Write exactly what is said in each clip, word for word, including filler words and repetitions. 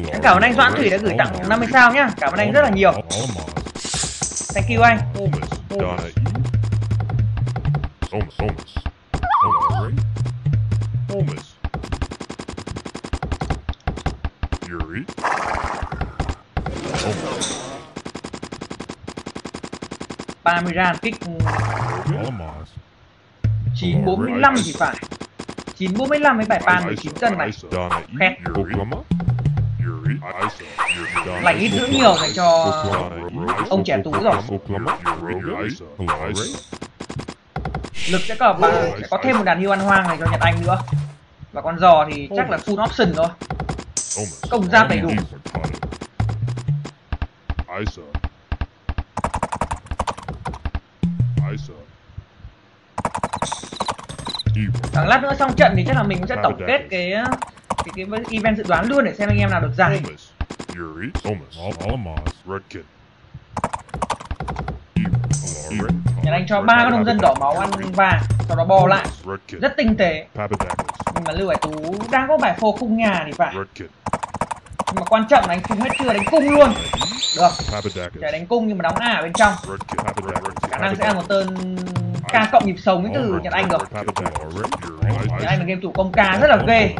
Cảm ơn anh Doãn Thủy đã gửi tặng năm mươi sao nhá. Cảm ơn anh rất là nhiều. Thank you anh. ba mươi ran kích chín bốn mươi lăm thì phải. chín bốn mươi lăm với bài pan mười chín cân này. Khét. Lạnh ít giữ nhiều dành cho ông trẻ Tú rồi. Lực sẽ có, sẽ có thêm một đàn hươu ăn hoang này cho Nhật Anh nữa. Và con giò thì chắc là full option thôi. Công giáp đầy đủ. Khoảng lát nữa xong trận thì chắc là mình cũng sẽ tổng kết cái cái, cái event dự đoán luôn để xem anh em nào được giải. Nhật Anh cho ba con nông dân đỏ máu ăn vàng, sau đó bò lại, rất tinh tế. Nhưng mà Lưu Hải Tú đang có bài phô khung nhà thì phải. Nhưng mà quan trọng là anh không hết chưa đánh cung luôn. Được, chạy đánh cung nhưng mà đóng A ở bên trong. Khả năng sẽ là một tên ca cộng nhịp sống đến từ Nhật Anh rồi. Nhật Anh là game thủ công ca rất là ghê.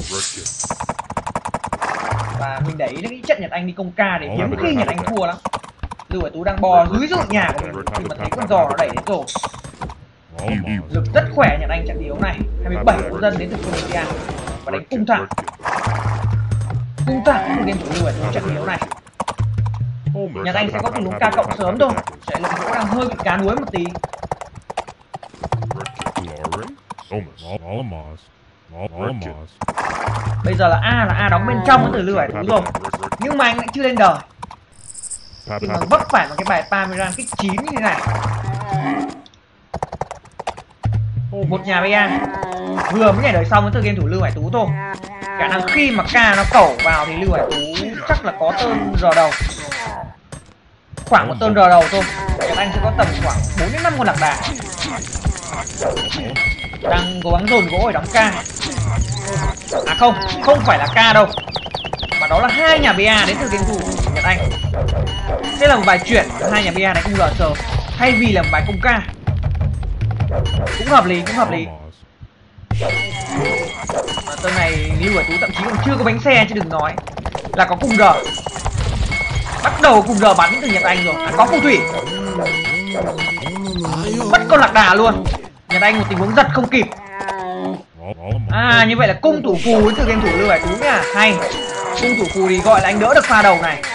Và mình để ý đến cái trận Nhật Anh đi công ca để hiếm khi Nhật Anh thua lắm. Lưu Hải Tú đang bò dưới ruộng nhà của mình nhưng mà thấy con giò nó đẩy đến rồi. Lực rất khỏe Nhật Anh trận đấu này. hai mươi bảy con dân đến từ Indonesia và đánh cung thẳng. Cung thẳng của game thủ Lưu Hải Tú trận đấu này. Nhật Anh sẽ có tình huống ca cộng sớm thôi. Chạy lực gỗ đang hơi bị cá đuối một tí. Bây giờ là A là A đóng bên trong từ Lưu Hải Tú rồi. Nhưng mà anh lại chưa lên đời. Thì mà vấp phải một cái bài Parmesan kích chín như thế này. Một nhà bê a vừa mới nhảy đời xong với từ game thủ Lưu Hải Tú thôi. Khả năng khi mà ca nó cẩu vào thì Lưu Hải Tú chắc là có tên rờ đầu. Khoảng một tên rờ đầu thôi. Nhật Anh sẽ có tầm khoảng bốn đến năm con lạc đà. Đang cố gắng dồn gỗ để đóng ca. À không, không phải là ca đâu. Mà đó là hai nhà bê a đến từ game thủ Nhật Anh. Thế là một bài chuyển hai nhà bê a đánh cung lờ sờ thay vì là một bài cung ca. Cũng hợp lý, cũng hợp lý. Mà tên này Lưu Hải Tú thậm chí còn chưa có bánh xe chứ đừng nói là có cung rờ. Bắt đầu cung rờ bắn từ Nhật Anh rồi. À, có phù thủy. Mất con lạc đà luôn. Nhật Anh một tình huống giật không kịp. À như vậy là cung thủ phù từ game thủ Lưu Hải Tú nha. Hay. Cung thủ phù thì gọi là anh đỡ được pha đầu này.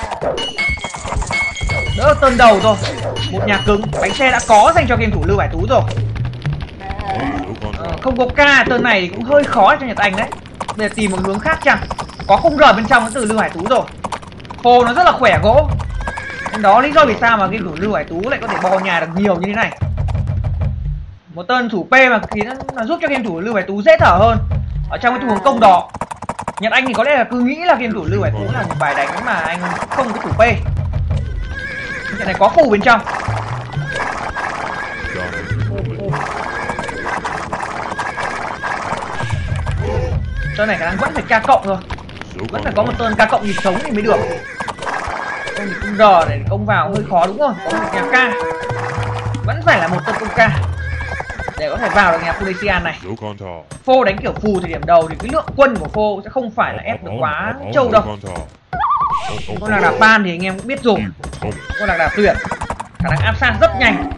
Đỡ tên đầu thôi. Một nhà cứng. Bánh xe đã có dành cho game thủ Lưu Hải Tú rồi. Ờ, không có ca tên này cũng hơi khó cho Nhật Anh đấy. Bây giờ tìm một hướng khác chăng. Có khung rờ bên trong từ Lưu Hải Tú rồi. Phô nó rất là khỏe gỗ. Nên đó lý do vì sao mà game thủ Lưu Hải Tú lại có thể bò nhà được nhiều như thế này. Một tên thủ P mà thì nó, nó giúp cho game thủ Lưu Hải Tú dễ thở hơn ở trong cái tình huống công đỏ. Nhật Anh thì có lẽ là cứ nghĩ là game thủ Lưu Hải Tú là một bài đánh mà anh không có thủ P. Trận này có phù bên trong. Tên này khả năng vẫn phải ca cộng thôi. Vẫn phải có một tên ca cộng nhịp sống thì mới được. Công nhịp cung rờ để công vào hơi khó đúng không? Có một nhà ca. Vẫn phải là một tên công ca để có thể vào được nhà Phoenician này. Phô đánh kiểu phù thời điểm đầu thì cái lượng quân của Phô sẽ không phải là ép được quá trâu đâu. Con lạc đà pan thì anh em cũng biết rồi. Con lạc đà tuyển khả năng áp sát rất nhanh.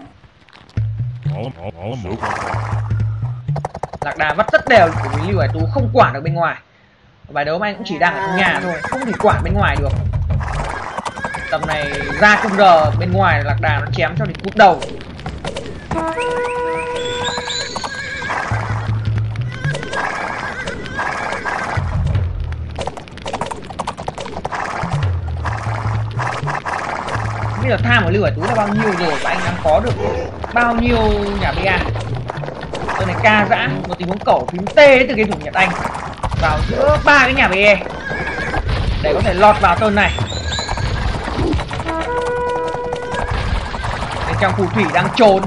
Lạc đà vắt rất đều của Lưu Hải Tú không quản được bên ngoài. Bài đấu mà anh cũng chỉ đang ở trong nhà thôi, không thể quản bên ngoài được. Tầm này ra cung rờ bên ngoài lạc đà nó chém cho địch cút đầu. Bây giờ tham của Lưu Hải Tú là bao nhiêu rồi và anh đang có được bao nhiêu nhà bê a. Tên này ca dã, một tình huống cẩu phím T từ game thủ Nhật Anh vào giữa ba cái nhà bê e để có thể lọt vào tên này. Bên trong phù thủy đang trốn,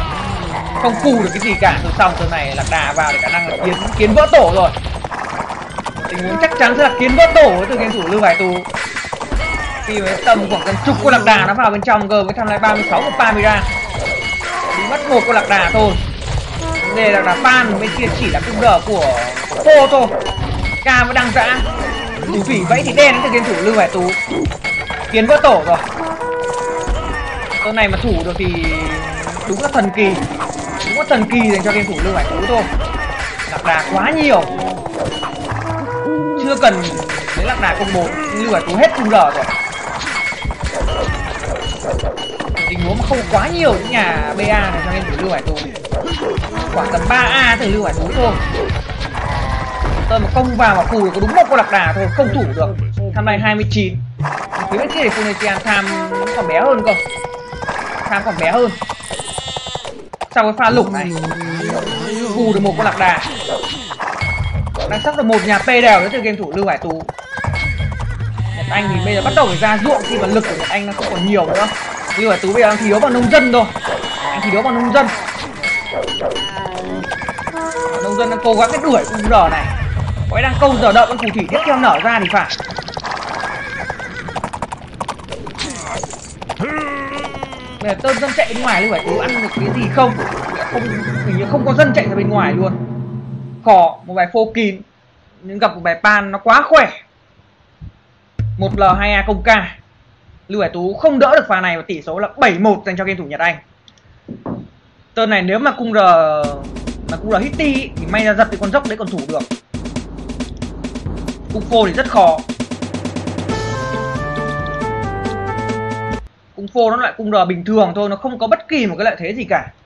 không phù được cái gì cả. Từ xong tên này lạc đà vào để khả năng là kiến kiến vỡ tổ rồi. Tình huống chắc chắn sẽ là kiến vỡ tổ từ game thủ Lưu Hải Tú. Khi mà tầm khoảng gần chục con lạc đà nó vào bên trong cơ với tham lai ba mươi sáu của Pamira. Bị mất một con lạc đà thôi. Vấn đề là là fan bên kia chỉ là cung đỡ của cô thôi. Ca vẫn đang dã. Thủ thủy vẫy thì đen từ game thủ Lưu Hải Tú. Kiến vỡ tổ rồi. Con này mà thủ được thì đúng là thần kỳ. Đúng là thần kỳ dành cho game thủ Lưu Hải Tú thôi. Lạc đà quá nhiều. Chưa cần lấy lạc đà combo Lưu Hải Tú hết cung đỡ rồi. Tình huống không quá nhiều những nhà bê a này cho game thủ Lưu Hải Tú. Khoảng tầm ba a từ Lưu Hải Tú thôi. Tôi mà công vào mà cù được có đúng một con lạc đà thôi, không thủ được. Tham này hai mươi chín. Phía bên kia thì Phoenician tham còn bé hơn cơ. Tham còn bé hơn. Sau cái pha lục này cù được một con lạc đà. Đang sắp được một nhà P đều đến từ game thủ Lưu Hải Tú. Nhật Anh thì bây giờ bắt đầu phải ra ruộng khi mà lực của Nhật Anh nó không còn nhiều nữa. Lưu Hải Tú bây giờ đang thi đấu bằng nông dân thôi. Anh thi đấu bằng nông dân. Nông dân đang cố gắng cái đuổi cung R này. Có đang câu giờ đợi con phù thủy tiếp theo nở ra thì phải. Bây giờ tơn dân chạy bên ngoài Lưu Hải Tú ăn được cái gì không? Không, hình như không có dân chạy ra bên ngoài luôn. Khó, một bài phô kín. Nhưng gặp một bài pan nó quá khỏe. một L hai A công K. Lưu Hải Tú không đỡ được pha này và tỷ số là bảy một dành cho game thủ Nhật Anh. Tơn này nếu mà cung R mà cung R Hitty thì may ra giật cái con dốc đấy còn thủ được. Cung phô thì rất khó. Cung phô nó lại cung R bình thường thôi, nó không có bất kỳ một cái lợi thế gì cả.